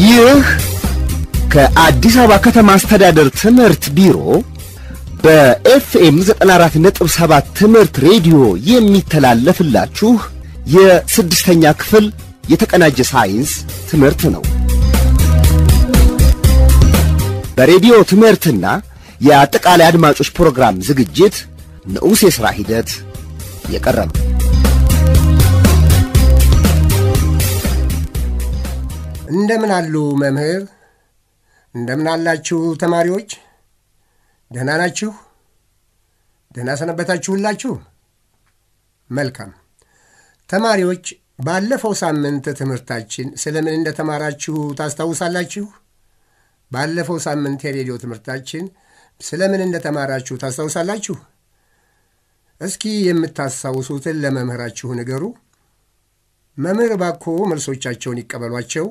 ይህ ከአዲስ አበባ ከተማ አስተዳደር ትምህርት ቢሮ በኤፍኤም 94.7 ትምህርት ሬዲዮ የሚተላለፍላችሁ የስድስተኛ ክፍል የተቀናጀ ሳይንስ ትምህርት ነው። በሬዲዮ ትምህርትና የአጠቃላይ አድማጮች ፕሮግራም ዝግጅት ንዑስ የሥራ ሂደት የቀረበ እንደምን አሉ መምህር? እንደምን አላችሁ ተማሪዎች? ደህና ናችሁ? ደህና ሰነበታችሁላችሁ? መልካም ተማሪዎች፣ ባለፈው ሳምንት ትምህርታችን ስለምን እንደተማራችሁ ታስታውሳላችሁ? ባለፈው ሳምንት የሬዲዮ ትምህርታችን ስለምን እንደተማራችሁ ታስታውሳላችሁ? እስኪ የምታስታውሱትን ለመምህራችሁ ንገሩ። መምህር ባኮ መልሶቻቸውን ይቀበሏቸው።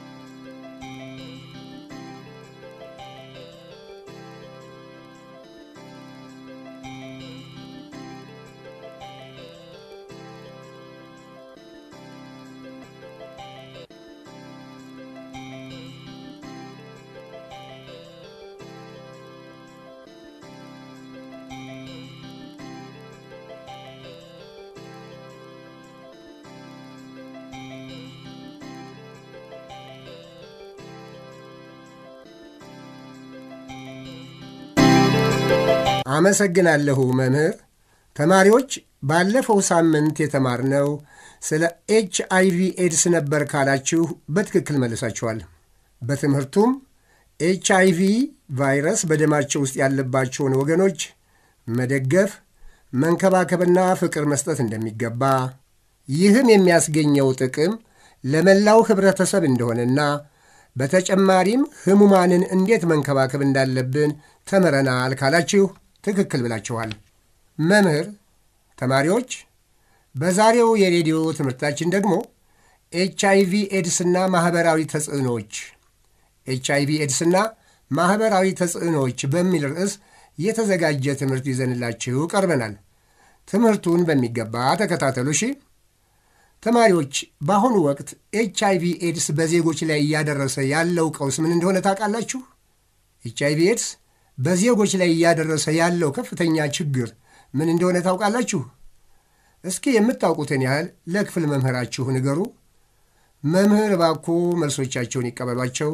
አመሰግናለሁ መምህር። ተማሪዎች ባለፈው ሳምንት የተማርነው ስለ ኤችአይቪ ኤድስ ነበር ካላችሁ በትክክል መልሳችኋል። በትምህርቱም ኤችአይቪ ቫይረስ በደማቸው ውስጥ ያለባቸውን ወገኖች መደገፍ፣ መንከባከብና ፍቅር መስጠት እንደሚገባ፣ ይህም የሚያስገኘው ጥቅም ለመላው ህብረተሰብ እንደሆነና በተጨማሪም ህሙማንን እንዴት መንከባከብ እንዳለብን ተምረናል ካላችሁ ትክክል ብላችኋል። መምህር፣ ተማሪዎች በዛሬው የሬዲዮ ትምህርታችን ደግሞ ኤችአይቪ ኤድስና ማህበራዊ ተጽዕኖዎች ኤችአይቪ ኤድስና ማህበራዊ ተጽዕኖዎች በሚል ርዕስ የተዘጋጀ ትምህርት ይዘንላችሁ ቀርበናል። ትምህርቱን በሚገባ ተከታተሉ እሺ። ተማሪዎች፣ በአሁኑ ወቅት ኤችአይቪ ኤድስ በዜጎች ላይ እያደረሰ ያለው ቀውስ ምን እንደሆነ ታውቃላችሁ? ኤችአይቪ ኤድስ በዜጎች ላይ እያደረሰ ያለው ከፍተኛ ችግር ምን እንደሆነ ታውቃላችሁ? እስኪ የምታውቁትን ያህል ለክፍል መምህራችሁ ንገሩ። መምህር ባኮ መልሶቻቸውን ይቀበሏቸው።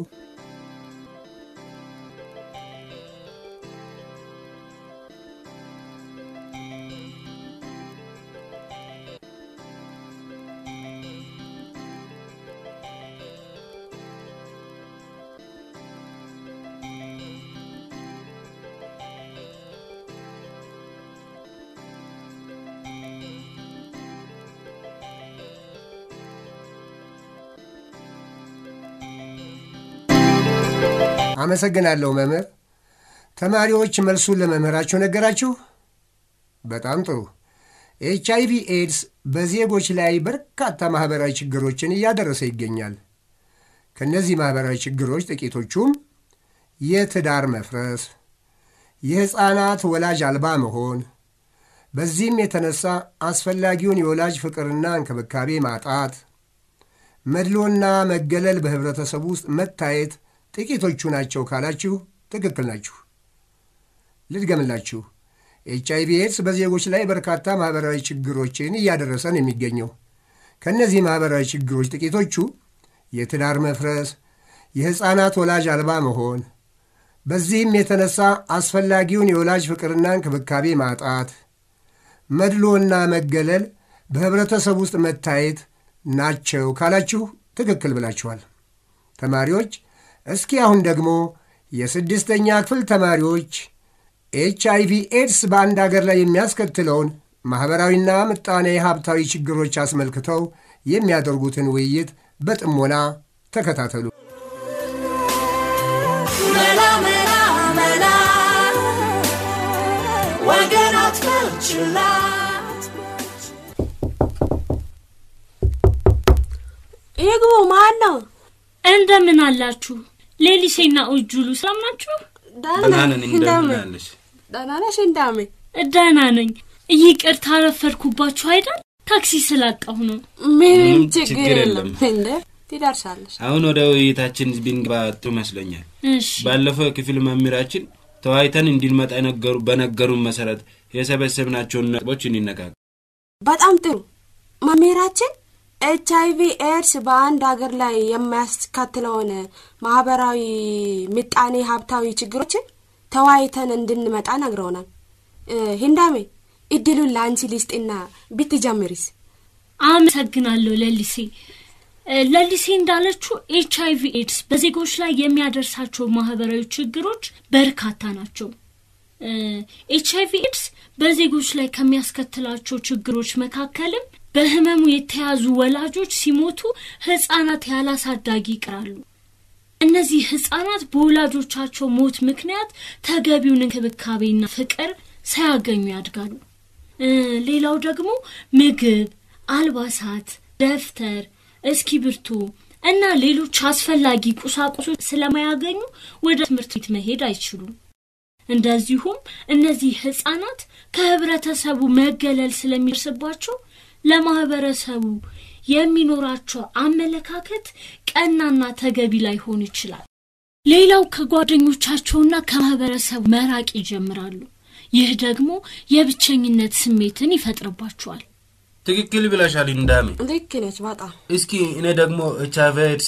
አመሰግናለሁ መምህር። ተማሪዎች መልሱን ለመምህራችሁ ነገራችሁ? በጣም ጥሩ። ኤችአይቪ ኤድስ በዜጎች ላይ በርካታ ማህበራዊ ችግሮችን እያደረሰ ይገኛል። ከነዚህ ማህበራዊ ችግሮች ጥቂቶቹም የትዳር መፍረስ፣ የሕፃናት ወላጅ አልባ መሆን፣ በዚህም የተነሳ አስፈላጊውን የወላጅ ፍቅርና እንክብካቤ ማጣት፣ መድሎና መገለል በህብረተሰቡ ውስጥ መታየት ጥቂቶቹ ናቸው ካላችሁ ትክክል ናችሁ። ልድገምላችሁ። ኤችአይቪ ኤድስ በዜጎች ላይ በርካታ ማህበራዊ ችግሮችን እያደረሰን የሚገኘው ከነዚህ ማህበራዊ ችግሮች ጥቂቶቹ የትዳር መፍረስ፣ የሕፃናት ወላጅ አልባ መሆን፣ በዚህም የተነሳ አስፈላጊውን የወላጅ ፍቅርና እንክብካቤ ማጣት፣ መድሎና መገለል በህብረተሰብ ውስጥ መታየት ናቸው ካላችሁ ትክክል ብላችኋል። ተማሪዎች፣ እስኪ አሁን ደግሞ የስድስተኛ ክፍል ተማሪዎች ኤችአይቪ ኤድስ በአንድ አገር ላይ የሚያስከትለውን ማኅበራዊና ምጣኔ ሀብታዊ ችግሮች አስመልክተው የሚያደርጉትን ውይይት በጥሞና ተከታተሉ። መላ መላ መላ ወገናት ፍችላት ይግቡ። ማን ነው? እንደምን አላችሁ? ሌሊሴና ኡጁሉ ሰማችሁ? ደህና ነኝ። ደህና ነኝ። ይቅርታ ረፈርኩባችሁ አይደል? ታክሲ ስላጣሁ ነው። ምንም ችግር የለም። እንዴ ትደርሳለሽ አሁን ወደ ውይይታችን ቢንገባ ትመስለኛል እሺ ባለፈው ክፍል መምህራችን ተዋይተን እንዲልመጣ በነገሩን መሰረት የሰበሰብናቸውን ነጥቦች እንነጋገር በጣም ጥሩ መምህራችን HIV ኤድስ በአንድ ሀገር ላይ የሚያስከትለውን ማህበራዊ ምጣኔ ሀብታዊ ችግሮችን ተዋይተን እንድንመጣ ነግረውናል ሂንዳሜ እድሉን ላንቺ ልስጥና ብትጀምሪስ አመሰግናለሁ ለሊሴ እንዳለችው HIV ኤድስ በዜጎች ላይ የሚያደርሳቸው ማህበራዊ ችግሮች በርካታ ናቸው HIV ኤድስ በዜጎች ላይ ከሚያስከትላቸው ችግሮች መካከልም በህመሙ የተያዙ ወላጆች ሲሞቱ ህፃናት ያላሳዳጊ ይቀራሉ እነዚህ ህፃናት በወላጆቻቸው ሞት ምክንያት ተገቢውን እንክብካቤና ፍቅር ሳያገኙ ያድጋሉ ሌላው ደግሞ ምግብ አልባሳት ደፍተር እስኪብርቱ እና ሌሎች አስፈላጊ ቁሳቁሶች ስለማያገኙ ወደ ትምህርት ቤት መሄድ አይችሉም እንደዚሁም እነዚህ ህፃናት ከህብረተሰቡ መገለል ስለሚደርስባቸው ለማህበረሰቡ የሚኖራቸው አመለካከት ቀናና ተገቢ ላይሆን ይችላል ሌላው ከጓደኞቻቸውና ከማህበረሰቡ መራቅ ይጀምራሉ ይህ ደግሞ የብቸኝነት ስሜትን ይፈጥርባቸዋል ትክክል ብለሻል እንዳሜ ልክ ነሽ በጣም እስኪ እኔ ደግሞ HIV ኤድስ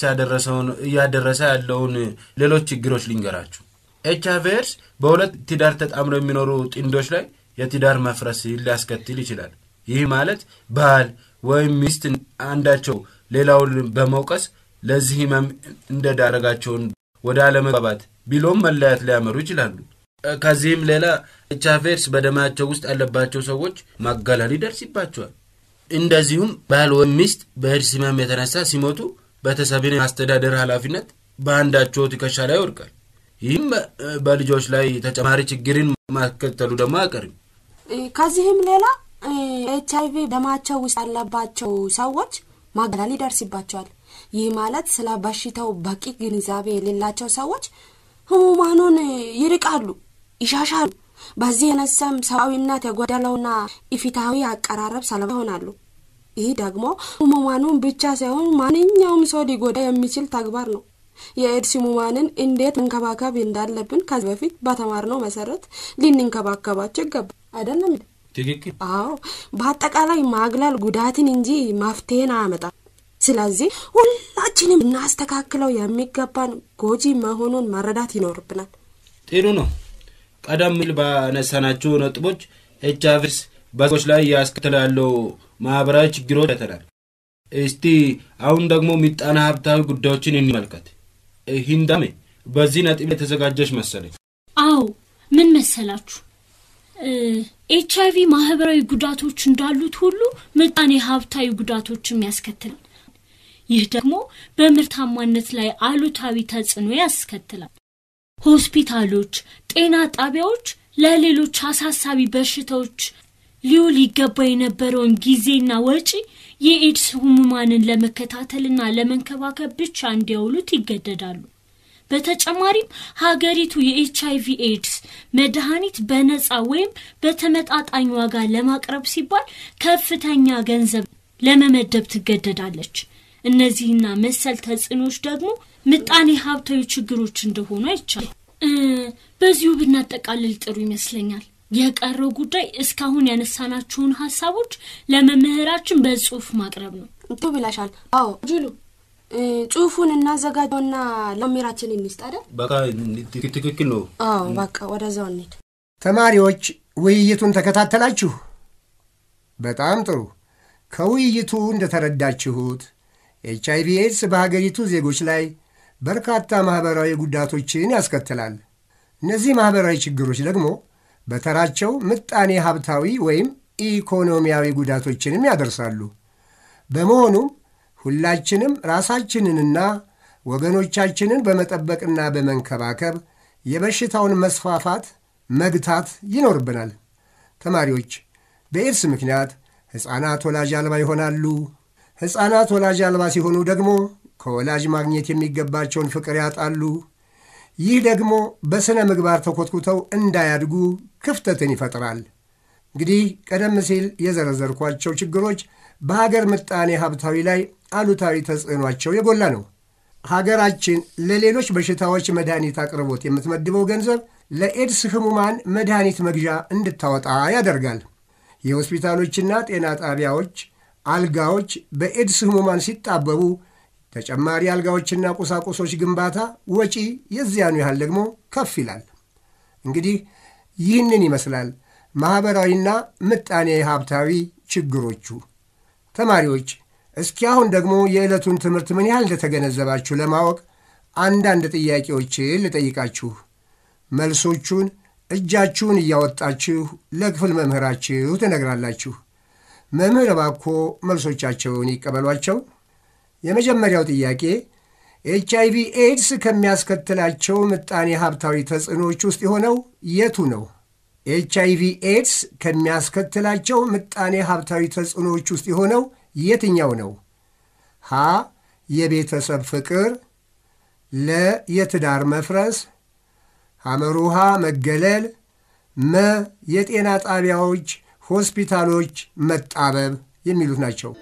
ያደረሰ ያለውን ሌሎች ችግሮች ልንገራችሁ HIV ኤድስ በሁለት ትዳር ተጣምረው የሚኖሩ ጥንዶች ላይ የትዳር መፍረስ ሊያስከትል ይችላል ይህ ማለት ባል ወይም ሚስት አንዳቸው ሌላውን በመውቀስ ለዚህ ህመም እንደዳረጋቸው ወደ አለመግባባት ቢሎም መለያየት ሊያመሩ ይችላሉ ከዚህም ሌላ HIV ኤድስ በደማቸው ውስጥ ያለባቸው ሰዎች ማጋለል ይደርስባቸዋል እንደዚሁም ባል ወይም ሚስት በኤድስ ህመም የተነሳ ሲሞቱ ቤተሰብን ማስተዳደር ኃላፊነት በአንዳቸው ትከሻ ላይ ይወድቃል ይህም በልጆች ላይ ተጨማሪ ችግርን ማስከተሉ ደግሞ አይቀርም ከዚህም ሌላ HIV ደማቸው ውስጥ ያለባቸው ሰዎች ማጋለል ይደርስባቸዋል ይህ ማለት ስለ በሽታው በቂ ግንዛቤ የሌላቸው ሰዎች ህሙማኑን ይርቃሉ ይሻሻሉ በዚህ የነሰም ሰውነት የጎደለውና ኢፍትሃዊ አቀራረብ ሰለባ ይሆናሉ ይህ ደግሞ ህሙማኑን ብቻ ሳይሆን ማንኛውም ሰው ሊጎዳ የሚችል ተግባር ነው የኤድስ ህሙማንን እንዴት መንከባከብ እንዳለብን ከዚህ በፊት በተማርነው መሰረት ልንንከባከባቸው ይገባል አይደለም ትክክል አዎ በአጠቃላይ ማግለል ጉዳትን እንጂ መፍትሄን አያመጣም ስለዚህ ሁላችንም እናስተካክለው የሚገባን ጎጂ መሆኑን መረዳት ይኖርብናል ጥሩ ነው ቀደም ሲል ባነሳናቸው ነጥቦች HIV በሰዎች ላይ ያስከተላለው ማህበራዊ ችግሮች ተተናል እስቲ አሁን ደግሞ ምጣኔ ሀብታዊ ጉዳዮችን እንመልከት ሂንዳሜ በዚህ ነጥብ የተዘጋጀሽ መሰለኝ አዎ ምን መሰላችሁ HIV ማህበራዊ ጉዳቶች እንዳሉት ሁሉ ምጣኔ ሀብታዊ ጉዳቶችም ያስከትላል ይህ ደግሞ በምርታማነት ላይ አሉታዊ ተጽዕኖ ያስከትላል ሆስፒታሎች ጤና ጣቢያዎች ለሌሎች አሳሳቢ በሽታዎች ሊውል ይገባ የነበረውን ጊዜና ወጪ የኤድስ ህሙማንን ለመከታተልና ለመንከባከብ ብቻ እንዲያውሉት ይገደዳሉ በተጨማሪም ሀገሪቱ የኤችአይቪ ኤድስ መድኃኒት በነፃ ወይም በተመጣጣኝ ዋጋ ለማቅረብ ሲባል ከፍተኛ ገንዘብ ለመመደብ ትገደዳለች። እነዚህና መሰል ተጽዕኖች ደግሞ ምጣኔ ሀብታዊ ችግሮች እንደሆኑ አይቻል። በዚሁ ብናጠቃልል ጥሩ ይመስለኛል። የቀረው ጉዳይ እስካሁን ያነሳናቸውን ሐሳቦች ለመምህራችን በጽሁፍ ማቅረብ ነው። እንቱ ብላሻል። አዎ ጁሉ ጽሁፉን እናዘጋጀውና ለመምህራችን እንስጣደ። በቃ ትክክል ነው። አዎ በቃ ወደዛው እንሂድ። ተማሪዎች ውይይቱን ተከታተላችሁ? በጣም ጥሩ። ከውይይቱ እንደተረዳችሁት ኤችአይቪ ኤድስ በሀገሪቱ ዜጎች ላይ በርካታ ማህበራዊ ጉዳቶችን ያስከትላል። እነዚህ ማህበራዊ ችግሮች ደግሞ በተራቸው ምጣኔ ሀብታዊ ወይም ኢኮኖሚያዊ ጉዳቶችንም ያደርሳሉ። በመሆኑም ሁላችንም ራሳችንንና ወገኖቻችንን በመጠበቅና በመንከባከብ የበሽታውን መስፋፋት መግታት ይኖርብናል። ተማሪዎች፣ በኤድስ ምክንያት ሕፃናት ወላጅ አልባ ይሆናሉ። ሕፃናት ወላጅ አልባ ሲሆኑ ደግሞ ከወላጅ ማግኘት የሚገባቸውን ፍቅር ያጣሉ። ይህ ደግሞ በሥነ ምግባር ተኮትኩተው እንዳያድጉ ክፍተትን ይፈጥራል። እንግዲህ ቀደም ሲል የዘረዘርኳቸው ችግሮች በሀገር ምጣኔ ሀብታዊ ላይ አሉታዊ ተጽዕኗቸው የጎላ ነው። ሀገራችን ለሌሎች በሽታዎች መድኃኒት አቅርቦት የምትመድበው ገንዘብ ለኤድስ ህሙማን መድኃኒት መግዣ እንድታወጣ ያደርጋል። የሆስፒታሎችና ጤና ጣቢያዎች አልጋዎች በኤድስ ህሙማን ሲጣበቡ ተጨማሪ አልጋዎችና ቁሳቁሶች ግንባታ ወጪ የዚያኑ ያህል ደግሞ ከፍ ይላል። እንግዲህ ይህንን ይመስላል ማኅበራዊና ምጣኔ ሀብታዊ ችግሮቹ። ተማሪዎች እስኪ አሁን ደግሞ የዕለቱን ትምህርት ምን ያህል እንደተገነዘባችሁ ለማወቅ አንዳንድ ጥያቄዎችን ልጠይቃችሁ። መልሶቹን እጃችሁን እያወጣችሁ ለክፍል መምህራችሁ ትነግራላችሁ። መምህር እባክዎ መልሶቻቸውን ይቀበሏቸው። የመጀመሪያው ጥያቄ ኤችአይቪ ኤድስ ከሚያስከትላቸው ምጣኔ ሀብታዊ ተጽዕኖዎች ውስጥ የሆነው የቱ ነው? ኤችአይቪ ኤድስ ከሚያስከትላቸው ምጣኔ ሀብታዊ ተጽዕኖዎች ውስጥ የሆነው የትኛው ነው? ሀ የቤተሰብ ፍቅር፣ ለ የትዳር መፍረስ፣ ሐመሩሃ መገለል፣ መ የጤና ጣቢያዎች ሆስፒታሎች መጣበብ የሚሉት ናቸው።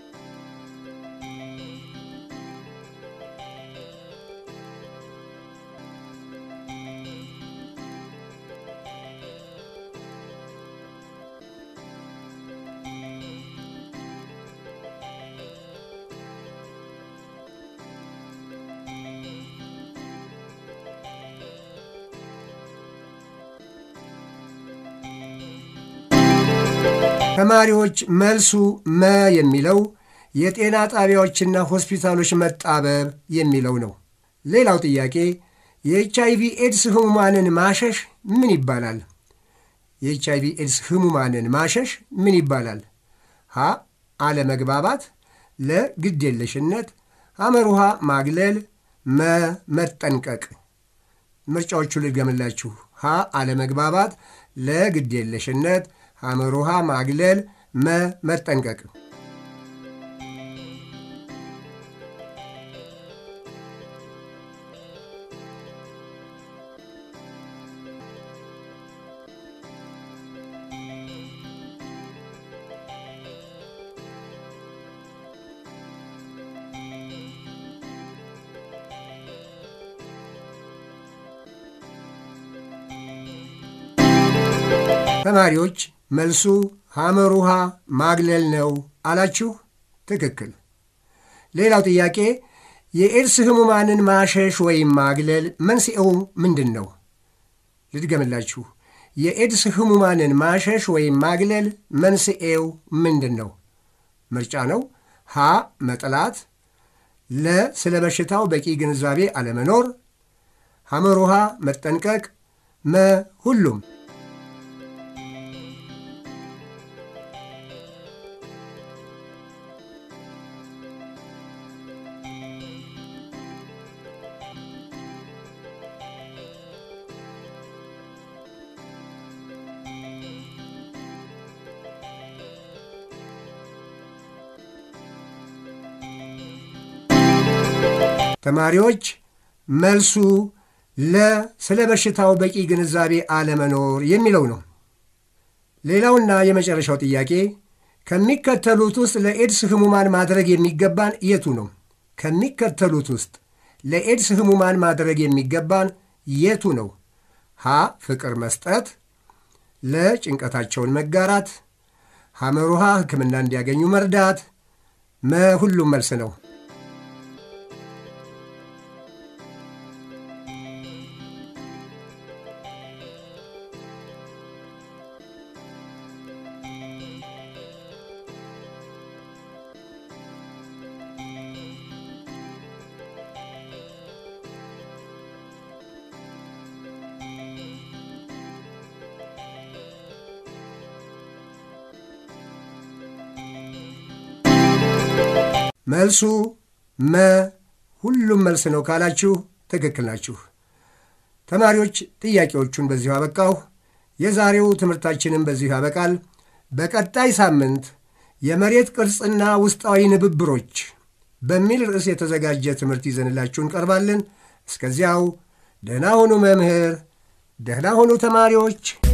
ተማሪዎች መልሱ መ የሚለው የጤና ጣቢያዎችና ሆስፒታሎች መጣበብ የሚለው ነው። ሌላው ጥያቄ የኤችአይቪ ኤድስ ህሙማንን ማሸሽ ምን ይባላል? የኤችአይቪ ኤድስ ህሙማንን ማሸሽ ምን ይባላል? ሀ አለመግባባት፣ ለ ግዴለሽነት፣ ሐመሩሃ ማግለል፣ መ መጠንቀቅ። ምርጫዎቹ ልድገምላችሁ። ሀ አለመግባባት፣ ለ ግዴለሽነት፣ ሐመሩሃ ማግለል፣ መ መጠንቀቅ። ተማሪዎች መልሱ ሐመሩሃ ማግለል ነው አላችሁ። ትክክል። ሌላው ጥያቄ የኤድስ ህሙማንን ማሸሽ ወይም ማግለል መንስኤው ምንድን ነው? ልድገምላችሁ። የኤድስ ህሙማንን ማሸሽ ወይም ማግለል መንስኤው ምንድን ነው? ምርጫ ነው። ሀ መጥላት፣ ለ ስለ በሽታው በቂ ግንዛቤ አለመኖር፣ ሐመሩሃ መጠንቀቅ፣ መ ሁሉም። ተማሪዎች መልሱ ለ ስለ በሽታው በቂ ግንዛቤ አለመኖር የሚለው ነው። ሌላውና የመጨረሻው ጥያቄ ከሚከተሉት ውስጥ ለኤድስ ህሙማን ማድረግ የሚገባን የቱ ነው? ከሚከተሉት ውስጥ ለኤድስ ህሙማን ማድረግ የሚገባን የቱ ነው? ሀ ፍቅር መስጠት፣ ለ ጭንቀታቸውን መጋራት፣ ሐመሩሃ ሕክምና እንዲያገኙ መርዳት፣ መ ሁሉም መልስ ነው። መልሱ መ ሁሉም መልስ ነው ካላችሁ ትክክል ናችሁ። ተማሪዎች ጥያቄዎቹን በዚሁ አበቃሁ። የዛሬው ትምህርታችንም በዚሁ ያበቃል። በቀጣይ ሳምንት የመሬት ቅርጽና ውስጣዊ ንብብሮች በሚል ርዕስ የተዘጋጀ ትምህርት ይዘንላችሁ እንቀርባለን። እስከዚያው ደህና ሁኑ መምህር፣ ደህና ሁኑ ተማሪዎች።